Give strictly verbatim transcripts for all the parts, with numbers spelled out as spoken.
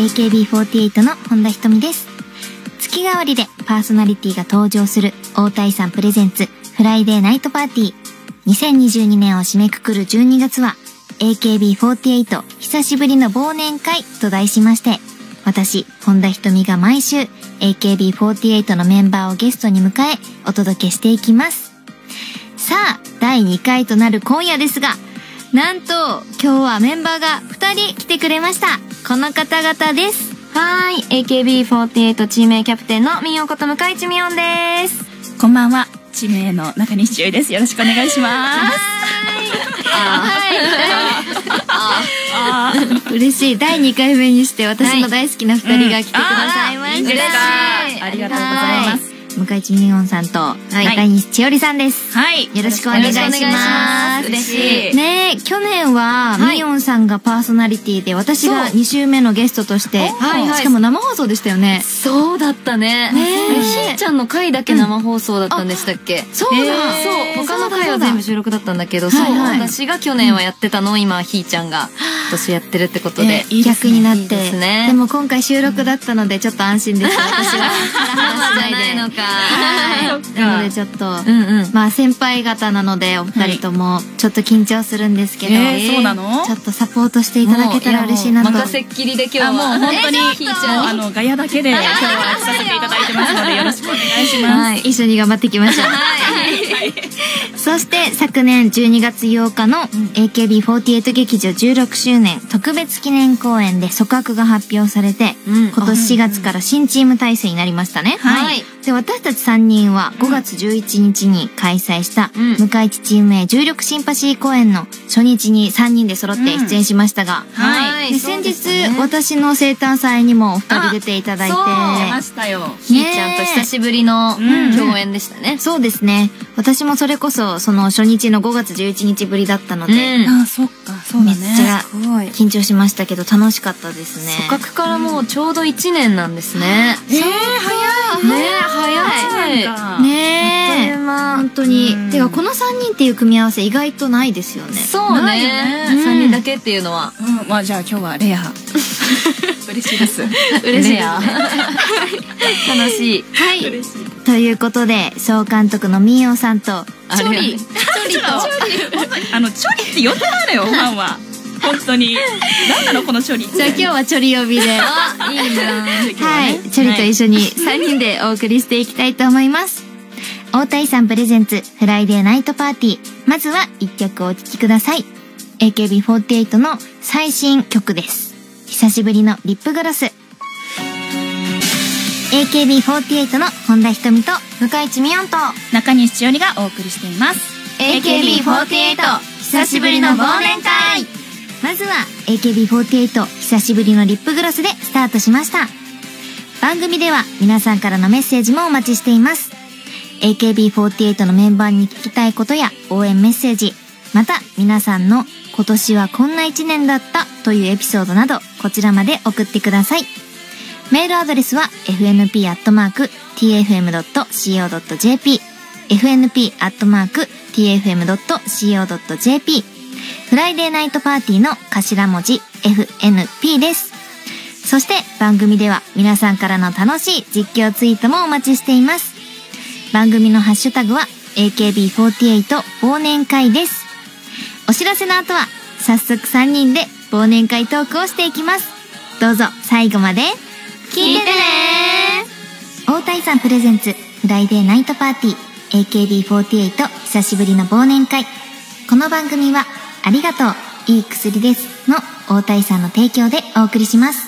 エーケービーフォーティーエイト の本田仁美です。月替わりでパーソナリティが登場する大谷さんプレゼンツフライデーナイトパーティー。にせんにじゅうにねんを締めくくるじゅうにがつは エーケービーフォーティーエイト 久しぶりの忘年会と題しまして、私本田仁美が毎週 エーケービーフォーティーエイト のメンバーをゲストに迎えお届けしていきます。さあだいにかいとなる今夜ですが、なんと今日はメンバーがふたり来てくれました。この方々です。 はい、エーケービーフォーティーエイト チーム A キャプテンのみよこと向井地みおんです。 こんばんは、チーム A の中西千代です。よろしくお願いします。 はい。嬉しい。だいにかいめにして私の大好きなふたりが来てくださいました。嬉しい。 ありがとうございます。 向井地みおんさんと中西千織さんです。 はい。 よろしくお願いします。 嬉しい。 ねえ、去年はみおんさんがパーソナリティで、私がに週目のゲストとして、しかも生放送でしたよね。 そうだったね。ひーちゃんの回だけ生放送だったんでしたっけ？ そうだ。 そう。他の回は全部収録だったんだけど、そう。私が去年はやってたのを今ひーちゃんが今年やってるってことで逆になって。でも今回収録だったのでちょっと安心です。私は話しないのか。なのでちょっと、まあ先輩方なのでお二人ともちょっと緊張するんですけど、 そうなの？ ちょっとサポートしていただけたら嬉しいなと。 任せっきりで今日はもう本当にひーちゃんあのガヤだけで今日はさせていただいてますのでよろしくお願いします。 一緒に頑張っていきましょう。そして昨年じゅうにがつようかの エーケービーフォーティーエイト 劇場じゅうろくしゅうねん特別記念公演で組閣が発表されて、今年しがつから新チーム体制になりましたね。はい。で、私たちさんにんはごがつじゅういちにちに開催した向井地チーム A 重力シンパシー公演の初日にさんにんで揃って出演しましたが、はい。先日私の生誕祭にもお二人出ていただいて、 出ましたよ。 ひーちゃんと久しぶりの共演でしたね。 そうですね。私もそれこそその初日のごがつじゅういちにちぶりだったので、 あ、そっか、そうだね。 めっちゃ緊張しましたけど楽しかったですね。 組閣からもうちょうどいちねんなんですね。 えー、早い。 ね、早い。 ねえ、本当に。てかこのさんにんっていう組み合わせ意外とないですよね。 そうね。さんにんだけっていうのは。 うん、まあじゃあ今日はレア。嬉しいです。 嬉しい。楽しい。 はい。ということで総監督のみーおさんとチョリ、チョリとあのチョリって呼んでないのよファンは。本当に何なのこのチョリ。 じゃあ今日はチョリ呼びで。 あ、いいな。 はい、チョリと一緒にさんにんでお送りしていきたいと思います。大谷さんプレゼンツフライデーナイトパーティー。まずはいっきょくお聴きください。エーケービーフォーティーエイト の最新曲です。久しぶりのリップグロス。エーケービーフォーティーエイト の本田仁美と向井地みおんと中西千織がお送りしています。 エーケービーフォーティーエイト 久しぶりの忘年会。まずは エーケービーフォーティーエイト 久しぶりのリップグロスでスタートしました。番組では皆さんからのメッセージもお待ちしています。 エーケービーフォーティーエイト のメンバーに聞きたいことや応援メッセージ、また皆さんの今年はこんないちねんだったというエピソードなどこちらまで送ってください。メールアドレスは エフエヌピーアットマークティーエフエムドットシーオードットジェーピー エフエヌピーアットマークティーエフエムドットシーオードットジェーピー フライデーナイトパーティーの頭文字 エフエヌピー です。そして番組では皆さんからの楽しい実況ツイートもお待ちしています。番組のハッシュタグは エーケービーフォーティーエイト 忘年会です。お知らせの後は早速さんにんで忘年会トークをしていきます。どうぞ最後まで聞いてねー。大谷さんプレゼンツフライデーナイトパーティー エーケービーフォーティーエイト 久しぶりの忘年会。この番組はありがとういい薬ですの大谷さんの提供でお送りします。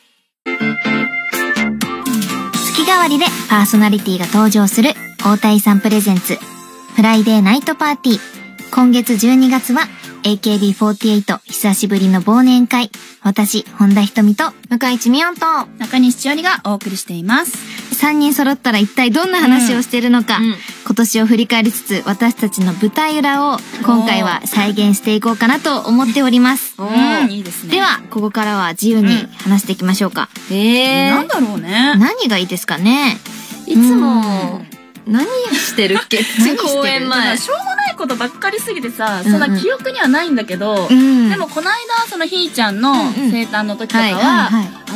月替わりでパーソナリティが登場する大谷さんプレゼンツフライデーナイトパーティー。今月じゅうにがつは エーケービーフォーティーエイト 久しぶりの忘年会。私本田仁美と向井地みおんと中西千織がお送りしています。 さんにん揃ったら一体どんな話をしているのか、うん、今年を振り返りつつ私たちの舞台裏を今回は再現していこうかなと思っております。 おー、いいですね。 ではここからは自由に話していきましょうか。 うん、えー、 なんだろうね。 何がいいですかね。 いつも何してるっけ公演前。 しょうもないことばっかりすぎてさ、そんな記憶にはないんだけど、 うん、 でもこの間そのひーちゃんの生誕の時とかは、あ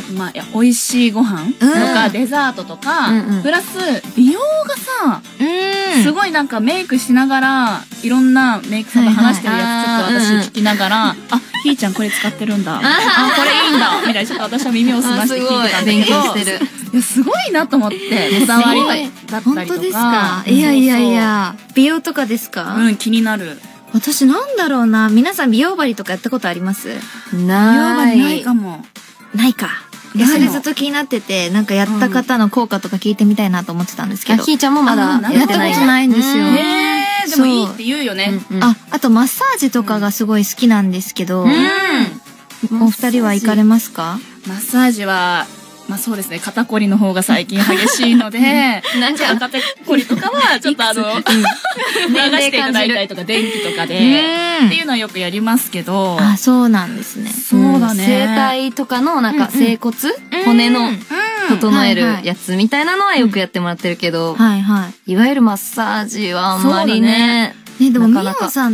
まあ、いや美味しいご飯とか、デザートとか、 うんうんプラス、美容がさ、 うん。 すごいなんかメイクしながら、いろんなメイクさんが話してるやつちょっとはいはい私聞きながら、あ、ひーちゃんこれ使ってるんだ。あ、これいいんだ。みたいな、ちょっと私は耳を澄まして聞いてたんだけど。 勉強してる。 いや、すごいなと思って、こだわりだったりとか。 本当ですか？いやいやいや。美容とかですか？ うん、気になる。 私なんだろうな。皆さん美容針とかやったことあります？ ない。 ないかも。 ないか。いや、 ないのそれずっと気になってて、なんかやった方の効果とか聞いてみたいなと思ってたんですけど。 ひーちゃんもまだあやったことないんですよ。 うんえー、でもいいって言うよね。 あ、あとマッサージとかがすごい好きなんですけど、 うん。 お二人は行かれますか？ マッサージは、まあそうですね、肩こりの方が最近激しいので、 なんか肩こりとかは、ちょっとあの、流していただいたりとか、電気とかで、っていうのはよくやりますけど、 あ、そうなんですね。 そうだね。 整体とかのなんか整骨、骨の整えるやつみたいなのはよくやってもらってるけど、 はいはい。 いわゆるマッサージはあんまりね。 ね、でも、みなかなかおさんって、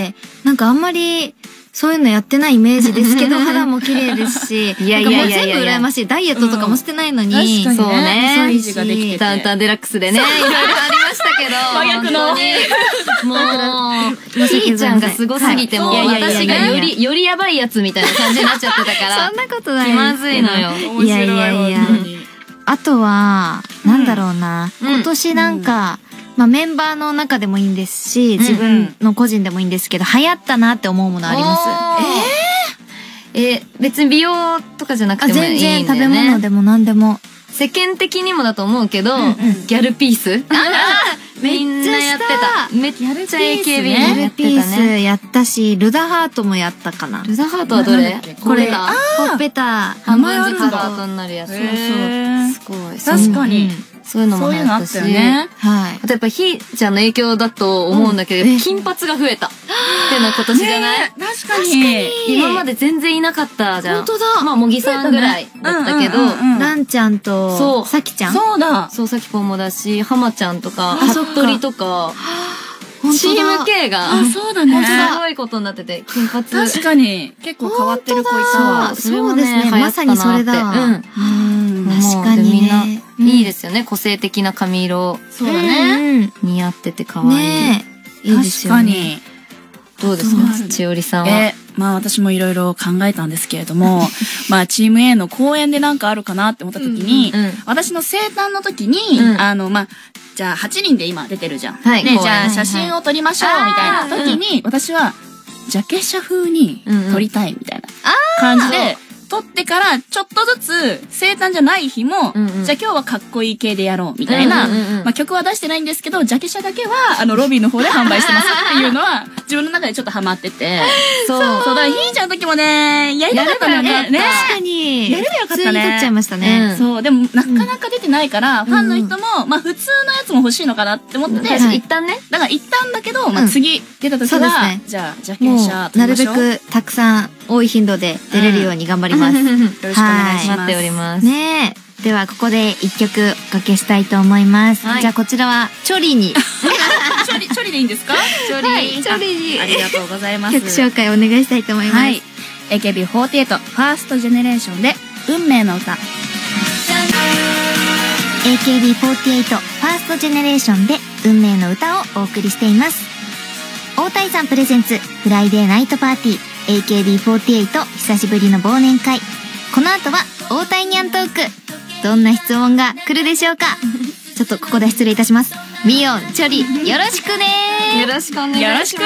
なんかあんまり、そういうのやってないイメージですけど、肌も綺麗ですし、 いやいやいやいやなんかもう全部羨ましい。ダイエットとかもしてないのに、 確かにそうねそう維持ができてて。 ダウンタウンデラックスでね、いろいろありましたけど、 真逆のもう、ひーちゃんがすごすぎて、もうはいいやいやいやい私やがより、よりやばいやつみたいな感じになっちゃってたからそん、なことない気まずいのよ。 面白いやいやいや本当にあとは、なんだろうな、 うん今年なんか、まあメンバーの中でもいいんですし、 ん自分の個人でもいいんですけど、流行ったなって思うものあります。 えー、えー、別に美容とかじゃなくあ、 てもいいんだよね。 全然食べ物でも何でも。 世間的にもだと思うけど、 んギャルピースみんなやってた。めっちゃ エーケービーエルやってピースたね。 やったし、ルダハートもやったかな。 ルダハートはどれなんだっけこれ、 あほっぺた、 半分ずつ名前あるんだハートになるやつ。 へーすごい。 確かに。 そういうのもそういうのあっ流行ったし。 たよね。 はい。 あとやっぱひーちゃんの影響だと思うんだけど、 うん金髪が増えた。っていうのは今年じゃない、 ね確かに。 今まで全然いなかったじゃん。 本当だまあ、茂木さんぐらいだったけど、 うんうんうんうんランちゃんと、 そうさきちゃん。 そうだ。 そう、さきぽんもだし、浜ちゃんとか、 あそっか服部とか、 本当だチーム K が、 あ、そうだね。 すごいことになってて、金髪。 確かに。結構変わってる子いたわ。 それもねそうですね。 流行ったなってまさにそれだわ。 うんうん。 確かにねもうでみんな、いいす。 ですよね。個性的な髪色そうだね。 ね。 似合ってて可愛い。 ねえ。いいですよね。 確かに。 どうですかそうちおりさんは。 え、まあ私もいろいろ考えたんですけれども、まあチーム A の公演でなんかあるかなって思った時に、 うんうん私の生誕の時に、 うんあの、まあ、じゃあはちにんで今出てるじゃん。 はいで、 公演はいじゃあ写真を撮りましょうみたいな時に、私は、ジャケ写風に撮りたいみたいな感じで、撮ってからちょっとずつ生誕じゃない日も、 うんうんじゃあ今日はかっこいい系でやろうみたいな、 うんうんうんまあ曲は出してないんですけど、ジャケ写だけはあのロビーの方で販売してますっていうのは自分の中でちょっとハマってて。 そう。 そうだ、ひーちゃんの時もね、やりたかったのよね。ね。 確かに。 やればよかったね普通に撮っちゃいましたね。 うんそう、でもなかなか出てないから、ファンの人も、まあ普通のやつも欲しいのかなって思ってて、 確かに一旦ね。 だから行ったんだけど、まあうん次出た時はそうですね、 じゃあ、ジャケも写う、なるべ撮りましょう。 くたくさん多い頻度で出れるように頑張ります。 よろしくお願いします。 待っております。 ねえ。では、ここで一曲おかけしたいと思います。 はいじゃあ、こちらは、チョリに。 チョリ、チョリでいいんですかチョはいチョリにありがとうございます。 曲紹介お願いしたいと思います。 はい。エーケービーフォーティーエイト ファーストジェネレーションで、運命の歌。 エーケービーフォーティーエイト ファーストジェネレーションで運命の歌をお送りしています。大谷さんプレゼンツフライデーナイトパーティー エーケービーフォーティーエイト 久しぶりの忘年会。この後は大谷ニャントーク。どんな質問が来るでしょうか。ちょっとここで失礼いたします。ミオン、チョリ、よろしくねよろしくお願いします。 よろしく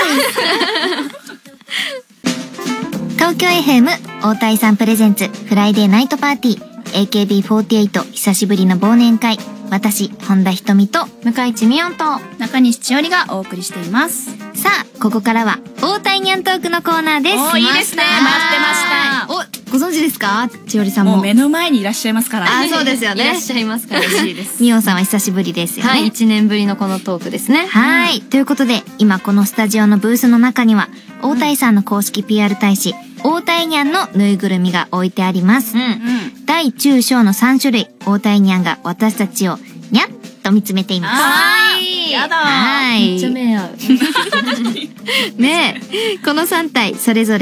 東京 エフエム 大谷さんプレゼンツフライデーナイトパーティー エーケービーフォーティーエイト 久しぶりの忘年会。私本田ひとみと向井地美音と、 中西千織がお送りしています。 さあここからは大谷ニャントークのコーナーです。 おーいいですねはい待っておご存知ですか千織さんも。 もう目の前にいらっしゃいますから。 あそうですよねいらっしゃいますから嬉しね。 いです。 ミオさんは久しぶりですよね。 はい、一年ぶりのこのトークですね。 はい。ということで、今このスタジオのブースの中には、大谷さんの公式 ピーアール 大使、大谷ニャンのぬいぐるみが置いてあります。 うん。 うん。 大中小のさん種類、大谷ニャンが私たちを、にゃっと見つめています。 あーやだーはめっちゃい。 目合う。 ねえ、このさん体、それぞれ、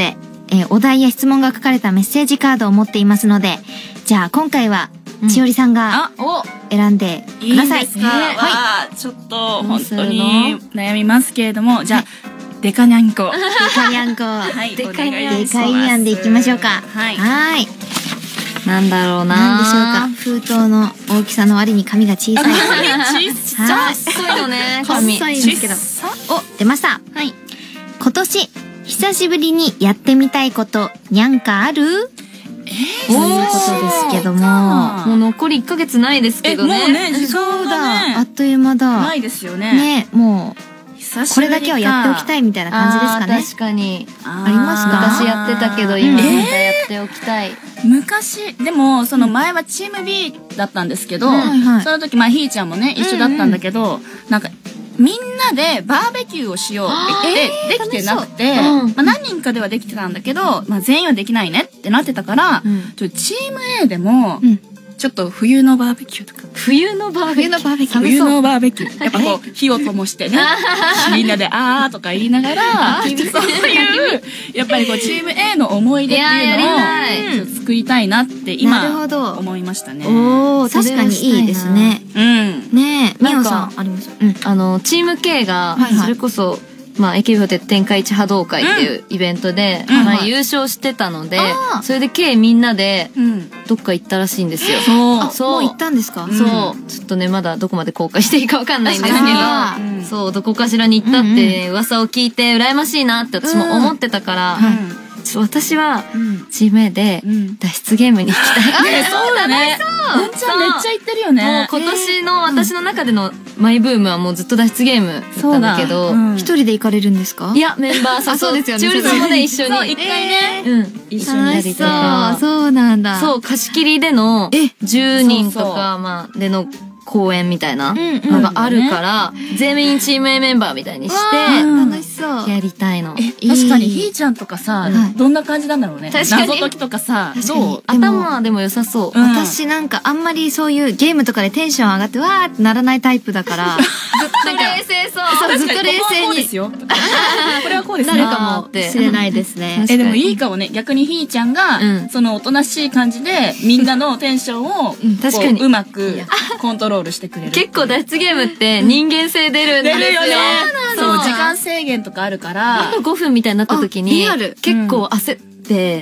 えー、お題や質問が書かれたメッセージカードを持っていますので、じゃあ今回は、ちおりさんが選んでください。 いいですか？はい。ちょっと本当に悩みますけれども、じゃあ、デカニャンコ。 デカニャンコ。 はい。 デカニャンコ。デカニャンでいきましょうか。 はい。 はい。 なんだろうな。 なんでしょうか。封筒の大きさの割に紙が小さい。 紙小さい。 細いのね。 紙。細いんですけど。お、出ました。はい。今年、久しぶりにやってみたいこと、にゃんかある？ えー、 そういうことですけども。 もう残りいっかげつないですけどね。 もうね、時間がね。 あっという間だ。 ないですよね。 ね、もう。これだけはやっておきたいみたいな感じですかね。 確かに。 ありますか？ 昔やってたけど、今またやっておきたい。 昔、でも、その前はチーム B だったんですけど、その時、まあ、ひーちゃんもね、一緒だったんだけど、なんか、みんなでバーベキューをしようって言って、できてなくて、まあ何人かではできてたんだけど、まあ全員はできないねってなってたから、ちょチーム A でも、ちょっと冬のバーベキューとか。 冬のバーベキュー。冬のバーベキュー。 冬のバーベキュー。やっぱこう、火を灯してね、みんなであーとか言いながら、そういう、やっぱりこう、チーム A の思い出っていうのを作りたいなって今、思いましたね。 おー、確かにいいですね。 うん。 ねえ、みおさんあります？ うん。あの、チーム K が、それこそ、まあ、エーケービーフォーティーエイト天下一波動会っていうイベントで、まあ優勝してたので、それで K みんなで、どっか行ったらしいんですよ。 そう。そう。もう行ったんですか？ そう。ちょっとね、まだどこまで公開していいかわかんないんですけど、そう、どこかしらに行ったって噂を聞いて羨ましいなって私も思ってたから、私は、チーム A で脱出ゲームに行きたい。 そうだね。うんちゃんめっちゃ行ってるよね。 もう今年の私の中でのマイブームはもうずっと脱出ゲームだったんだけど。 一人で行かれるんですか？ いや、メンバーさん。そうですよね。ちおりさんもね、一緒に。 そう、一回ね。 うん。一緒にやりとか。 そうなんだ。 そう、貸し切りでのじゅうにんとか、まあ、での、公演みたいなのがあるから、全員チーム A メンバーみたいにして、 楽しそう。 やりたいの。 確かにひーちゃんとかさ、どんな感じなんだろうね。謎解きとかさ、どう？ 頭でも良さそう。 私なんかあんまりそういうゲームとかでテンション上がってわーってならないタイプだから、ずっと冷静そう。 そう、ずっと冷静に。 ですよ。これはこうですね。なるかもしれないですね。 え、でもいいかもね。逆にひーちゃんが、そのおとなしい感じで、みんなのテンションを、確かにうまくコントロールしてくれる。 結構脱出ゲームって人間性出るんですよ。 出るよね。そう、時間制限とかあるから。 あとごふんみたいになった時に、結構焦って、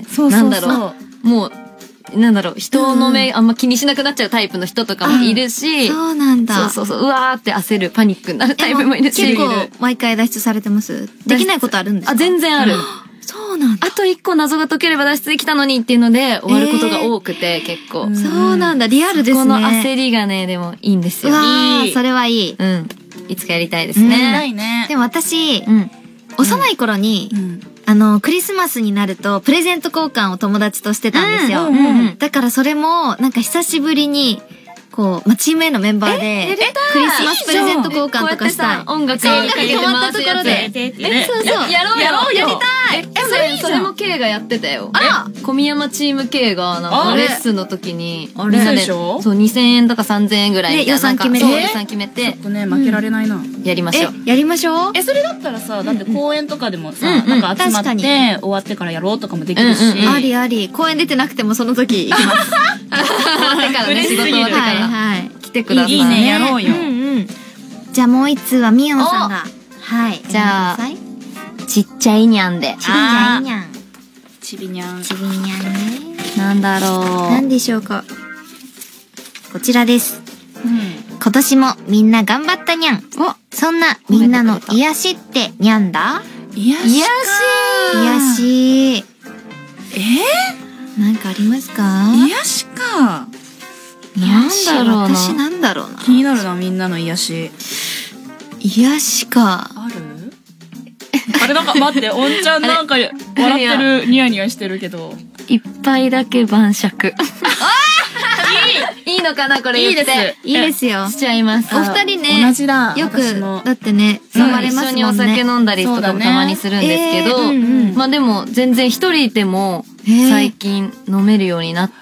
なんだろう。もう、なんだろう、人の目あんま気にしなくなっちゃうタイプの人とかもいるし、 そうなんだ。 そうそうそう、うわーって焦る、パニックになるタイプもいるし。 結構毎回脱出されてます？できないことあるんですか？ あ、全然ある。 そうなんだ。 あと一個謎が解ければ脱出できたのにっていうので終わることが多くて、結構。 そうなんだ。リアルですね。 この焦りがね、でもいいんですよ。 いい。それはいい。 うん。いつかやりたいですね。 ないね。 でも私、幼い頃に、あの、クリスマスになるとプレゼント交換を友達としてたんですよ。だからそれも、なんか久しぶりに、こう、まあ、チーム A のメンバーで、クリスマスプレゼント交換とかしたい。 音楽かけて回すやつで。 え、そうそう。 やろうやろうやりたい。え、それ、それも K がやってたよ。あら小宮山チーム K が、なんかレッスンの時に、みんなで、そう、にせんえんとかさんぜんえんぐらい。 予算決めて。 そう、予算決めて。 ちょっとね、負けられないな。 やりましょう。 やりましょう。 え、それだったらさ、だって公演とかでもさ、なんか集まって終わってからやろうとかもできるし。 ありあり。公演出てなくてもその時行きます。 終わってからね、仕事終わってから。はい。来てください。 いいね、やろうよ。 じゃあもう一通はみおんさんが。はい。 じゃあ、ちっちゃいにゃんで。 ちっちゃいにゃん。 ちびにゃん。 ちびにゃんね。 なんだろう。 なんでしょうか。こちらです。今年もみんな頑張ったにゃん。そんなみんなの癒しってにゃんだ？ 癒し。 癒し。 えー？なんかありますか？ 癒しか。 なんだろうな。私なんだろうな。 気になるな、みんなの癒し。 癒しか。 ある？あれなんか待って、おんちゃんなんか笑ってる、ニヤニヤしてるけど。 一杯だけ晩酌。いいいいのかなこれ言って。 いいですよ。 しちゃいます。 お二人ね。 同じだ。 よく、だってね、飲まれますもんね。 一緒にお酒飲んだりとかもたまにするんですけど、まあでも全然一人でも最近飲めるようになって、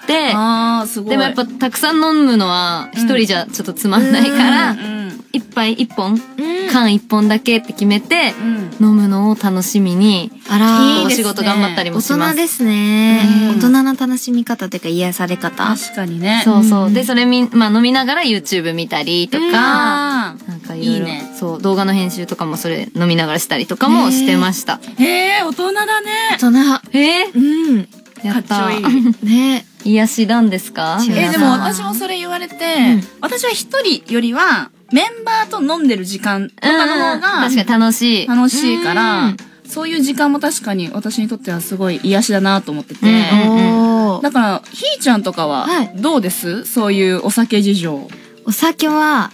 あーすごい。 でもやっぱたくさん飲むのは一人じゃちょっとつまんないから、 一杯一本、缶一本だけって決めて、飲むのを楽しみに、 あら、 お仕事頑張ったりもします。 大人ですね。大人の楽しみ方というか癒され方。 確かにね。 そうそう。で、それみ、まあ飲みながら YouTube 見たりとか、なんかいろいろ、そう、動画の編集とかもそれ飲みながらしたりとかもしてました。 へえ、大人だね。 大人。 えうん。 やった。 かっちょいい。 ね。 癒しなんですか？ え、でも私もそれ言われて、私は一人よりは、メンバーと飲んでる時間とかの方が、 確かに楽しい。 楽しいから、そういう時間も確かに私にとってはすごい癒しだなと思ってて。だから、ひーちゃんとかは、どうです？そういうお酒事情。 お酒は、うん、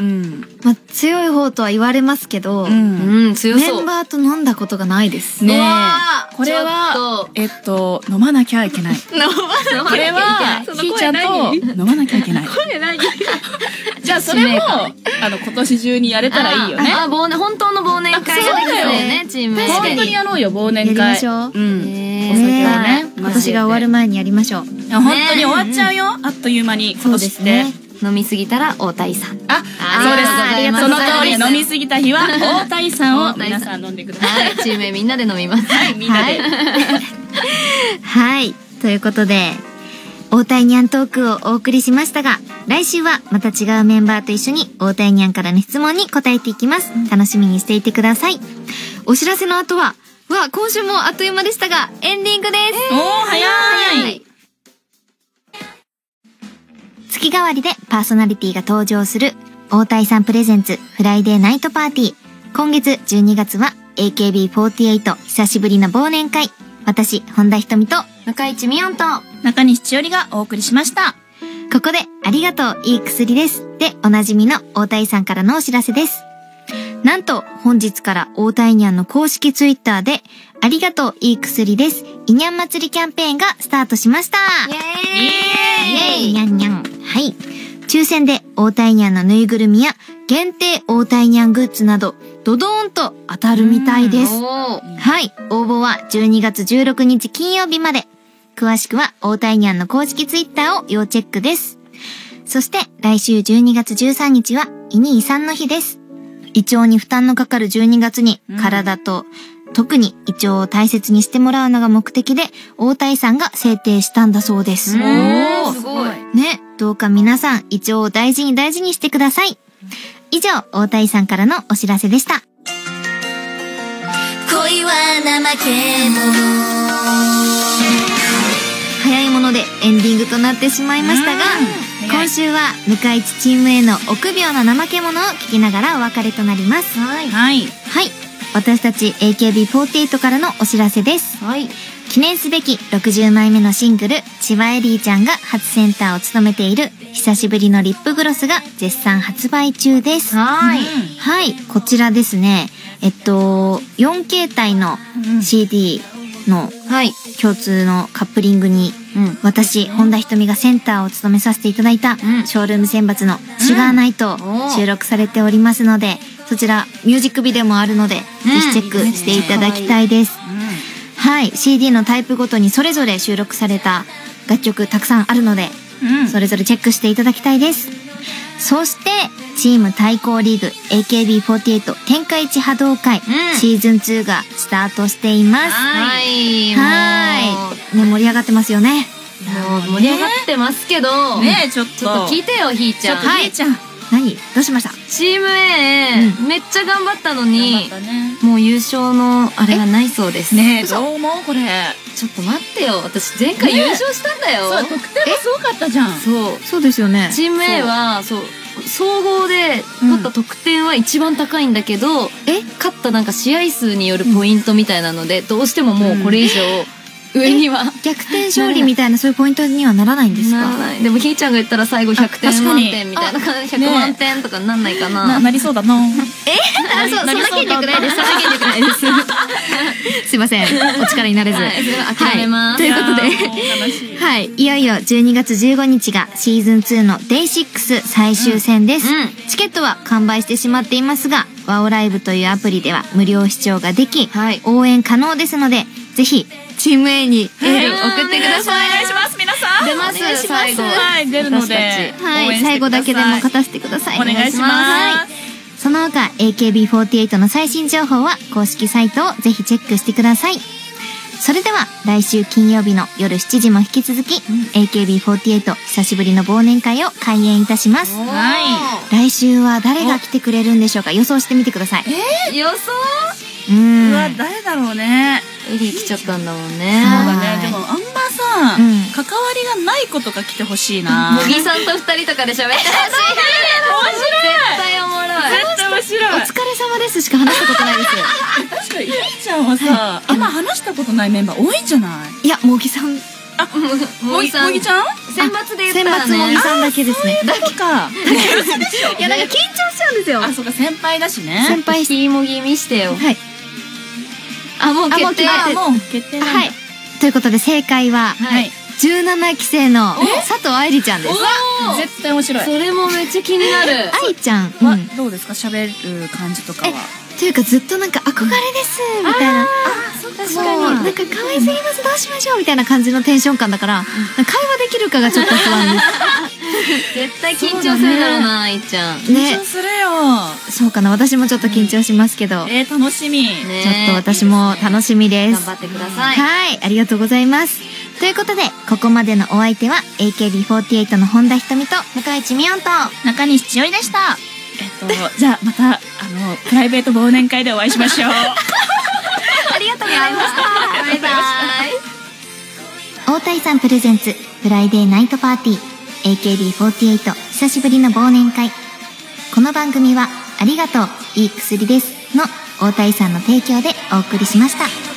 まあ、強い方とは言われますけど、うん、うん、強そう。メンバーと飲んだことがないです。 ねえ。これは、えっと、飲まなきゃいけない。飲まなきゃいけない。これは、ひーちゃんと飲まなきゃいけない。声何？じゃあそれも、あの、今年中にやれたらいいよね。 あ、忘年、本当の忘年会そうだよね、チーム。 本当にやろうよ、忘年会。 やりましょう。うん。お酒をね。 今年が終わる前にやりましょう。 本当に終わっちゃうよ。あっという間に。 そうですね。 飲みすぎたら大谷さん。 あ、そうです。ありがとうございます。その通り、飲みすぎた日は大谷さんを皆さん飲んでください。 はい、チームみんなで飲みます。 はい、みんなで。 はい、ということで、大谷ニャントークをお送りしましたが、来週はまた違うメンバーと一緒に大谷ニャンからの質問に答えていきます。楽しみにしていてください。お知らせの後は、わ、今週もあっという間でしたが、エンディングです。 おー、早い。 月替わりでパーソナリティが登場する大谷さんプレゼンツフライデーナイトパーティー。今月じゅうにがつは エーケービーフォーティーエイト 久しぶりの忘年会。私、本田仁美と向井地美音と中西千織がお送りしました。 ここでありがとういい薬ですでおなじみの大谷さんからのお知らせです。なんと本日から大谷ニャンの公式ツイッターでありがとういい薬ですいにゃん祭りキャンペーンがスタートしました。 イエーイイエーイにゃんにゃん。はい。抽選で大谷ニャンのぬいぐるみや限定大谷ニャングッズなどドドーンと当たるみたいです。はい。応募はじゅうにがつじゅうろくにち金曜日まで。詳しくは大谷ニャンの公式ツイッターを要チェックです。そして来週じゅうにがつじゅうさんにちは胃に胃酸の日です。胃腸に負担のかかるじゅうにがつに体と、うん、特に胃腸を大切にしてもらうのが目的で大谷さんが制定したんだそうです。 おー、すごい。 ね、どうか皆さん胃腸を大事に大事にしてください。以上、大谷さんからのお知らせでした。 恋は怠け者。 早いものでエンディングとなってしまいましたが、今週は向井地チームへの臆病な怠け者を聞きながらお別れとなります。 はい。はい。 はい。私たち エーケービーフォーティーエイト からのお知らせです。 はい。 記念すべきろくじゅうまいめのシングル、千葉エリーちゃんが初センターを務めている久しぶりのリップグロスが絶賛発売中です。 はい。 はい。こちらですね。えっと、よんけい体の シーディー の共通のカップリングに、うん、私、本田仁美がセンターを務めさせていただいた、うん、ショールーム選抜のシュガーナイト収録されておりますので、そちらミュージックビデオもあるので、うん、ぜひチェックしていただきたいです。はい、シーディー のタイプごとにそれぞれ収録された楽曲たくさんあるので、うん、それぞれチェックしていただきたいです。そして、チーム対抗リーグ エーケービーフォーティーエイト 天下一波動会、うん、シーズンツーがスタートしています。 はい。 はい。ね、盛り上がってますよね。 もう盛り上がってますけど、 ね、ちょっと。 ちょっと聞いてよ、ひーちゃん。 ちょっとひーちゃん。はい、 何どうしました？ チーム A、うん、めっちゃ頑張ったのに、ね、もう優勝のあれがないそうです。 ねえ、どう思うこれ。 ちょっと待ってよ。私前回優勝したんだよ。 そう、得点もすごかったじゃん。 そう。 そうですよね。 チーム A は、そう、総合で取った得点は一番高いんだけど、うん、え勝ったなんか試合数によるポイントみたいなので、どうしてももうこれ以上、上には逆転勝利みたいなそういうポイントにはならないんですか？ ならない。でもひーちゃんが言ったら最後ひゃくてん満点みたいな感じ、ひゃくまんてんとかなんないかな。 な、なりそうだな。 えあ、そう、そんな権力ないです。そんな権力ないです。すいません。お力になれず。 はい、諦めます。 ということで、はい、いよいよじゅうにがつじゅうごにちがシーズンツーの デイシックス 最終戦です。チケットは完売してしまっていますが、ワオライブというアプリでは無料視聴ができ、応援可能ですので、ぜひ、チーム A にエール送ってください。 お願いします、皆さん。 出ます、最後。 はい、出るので。 はい、最後だけでも勝たせてください。 お願いします。 その他 エーケービーフォーティーエイト の最新情報は公式サイトをぜひチェックしてください。それでは来週金曜日の夜しちじも引き続き、うん、エーケービーフォーティーエイト 久しぶりの忘年会を開演いたします。 はい。 来週は誰が来てくれるんでしょうか。予想してみてください。 えー、 予想？ うーん。うわ、誰だろうね。 エリー来ちゃったんだもんね。 そうだね。でもあんまさ、うん、関わりがない子とか来てほしいな。 茂木さんと二人とかで喋ってほしい。面白い。 絶対おもろい。 絶対面白い。 お疲れ様ですしか話したことないですよ。 確かに、いりちゃんはさ、あんま話したことないメンバー多いんじゃない？ いや、茂木さん。 あ、茂木さん。茂木ちゃん？ 選抜で言ったらね。 選抜茂木さんだけですね。 だけか。 いや、なんか緊張しちゃうんですよ。 あ、そうか、先輩だしね。 先輩ひもぎ見してよ。 はい。 あ、もう決定。 あ、もう決定なんだ。 はい。ということで正解は、 はい。 じゅうななき生の佐藤愛理ちゃんです。 絶対面白い。 それもめっちゃ気になる。 愛ちゃんはどうですか？喋る感じとかは。 というかずっとなんか憧れですみたいな。あ、 確かに。 なんか可愛すぎます、どうしましょうみたいな感じのテンション感だから、会話できるかがちょっと不安です。 絶対緊張するだろうな、愛ちゃん。 緊張するよ。 そうかな、私もちょっと緊張しますけど。 えー、楽しみ。ちょっと私も楽しみです。 頑張ってください。 はい、ありがとうございます。ということで、ここまでのお相手は エーケービーフォーティーエイト の本田仁美と向井千美音と中西千代里でした。えっと、じゃあまた、あの、プライベート忘年会でお会いしましょう。 ありがとうございました。 バイバイ。 大谷さんプレゼンツ、フライデーナイトパーティー、エーケービーフォーティーエイト 久しぶりの忘年会。この番組は、ありがとう、いい薬ですの大谷さんの提供でお送りしました。